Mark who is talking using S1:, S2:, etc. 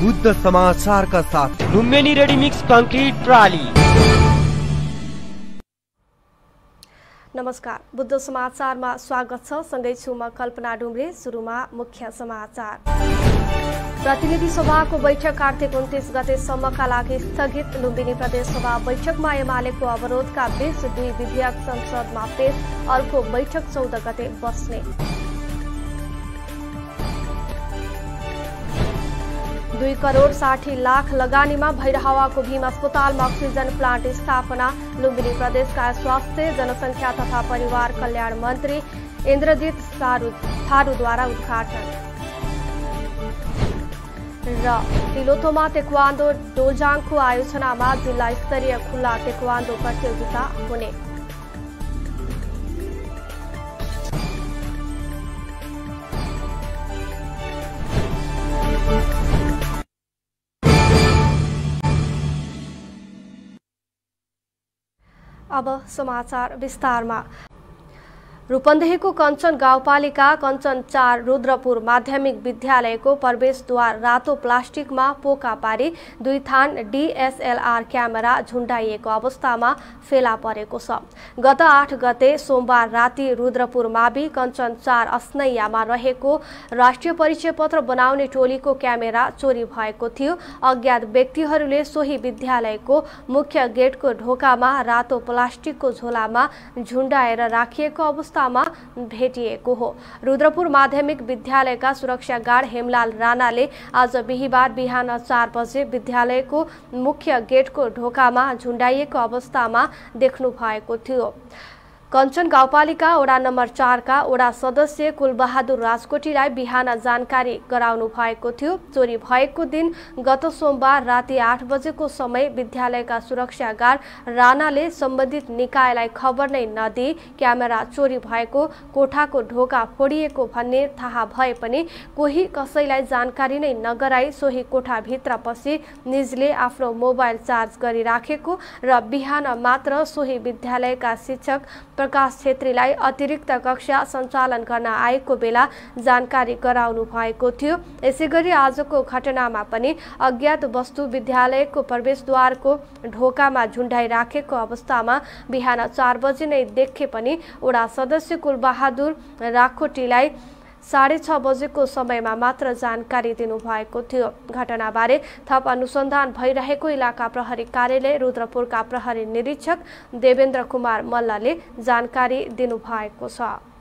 S1: बुद्ध समाचारका साथ
S2: Lumbini ready mix concrete प्राली।
S3: नमस्कार, बुद्ध समाचारमा स्वागत छ। सँगै छु म कल्पना डुम्रे। सुरुमा मुख्य समाचार। प्रतिनिधि सभाको बैठक कार्तिक 29 गतेसम्मका लागि स्थगित। लुम्बिनी प्रदेश सभा बैठकमा एमालेको अवरोधका बीच 2 विधेयक संसदमा पेश। अर्को बैठक 14 गते बस्ने। 2 करोड 60 लाख लगानीमा भैरहवाको भीम अस्पतालमा अक्सिजन प्लान्ट स्थापना। लुम्बिनी प्रदेशका स्वास्थ्य, जनसंख्या तथा परिवार कल्याण मन्त्री इन्द्रजित थारूद्वारा उद्घाटन। र तिलोथोमा तेक्वान्डो डोजाङको आयोजनामा जिल्ला स्तरीय खुल्ला तेक्वान्डो प्रतियोगिता हुने। अब समाचार विस्तारमा। रूपन्देहीको कञ्चन गाउँपालिका कञ्चन 4 रुद्रपुर माध्यमिक विद्यालयको प्रवेशद्वार रातो प्लास्टिकमा पोका पारी 2 थान DSLR क्यामेरा झुण्डाइएको अवस्थामा फेला परेको छ। गत 8 गते सोमबार राति रुद्रपुर मावि कञ्चन 4 अस्नैयामा रहेको राष्ट्रिय परिचय पत्र बनाउने टोलीको क्यामेरा चोरी भएको थियो। अज्ञात व्यक्तिहरूले सोही विद्यालयको मुख्य गेटको ढोकामा रातो प्लास्टिकको झोलामा झुण्डाएर राखिएको अवस्थामा भेटिएको हो। रुद्रपुर माध्यमिक विद्यालयका सुरक्षा गार्ड हेमलाल राणाले आज बिहीबार बिहान 4 बजे विद्यालयको मुख्य गेटको ढोकामा झुण्डाइएको अवस्थामा देख्नु भएको थियो। कञ्चन गाउँपालिका वडा नम्बर 4 का वडा सदस्य कुलबहादुर राजकोटीलाई बिहान जानकारी गराउनु भएको थियो। चोरी भएको दिन गत सोमबार राति 8 बजेको समय विद्यालयका सुरक्षा गार्ड राणाले सम्बन्धित निकायलाई खबर नै नदिई क्यामेरा चोरी भएको, कोठाको ढोका फोडिएको भन्ने थाहा भए पनि कोही कसैलाई जानकारी नै नगराई सोही कोठाभित्र पसी निजले आफ्नो मोबाइल चार्ज गरिराखेको र बिहान मात्र सोही विद्यालयका शिक्षक प्रकाश छेत्रीलाई अतिरिक्त कक्षा सञ्चालन गर्न आएको बेला जानकारी गराउनु भएको थियो। यसैगरी आजको घटनामा पनि अज्ञात वस्तु विद्यालयको प्रवेशद्वारको ढोकामा झुण्डाइराखेको अवस्थामा बिहान 4 बजे नै देखे पनि वडा सदस्य कुलबहादुर राजकोटीलाई 6:30 बजेको समयमा मात्र जानकारी दिनुभएको थियो। घटनाबारे थप अनुसन्धान भइरहेको इलाका प्रहरी कार्यालय रुद्रपुरका प्रहरी निरीक्षक देवेन्द्र कुमार मल्लले जानकारी दिनुभएको छ।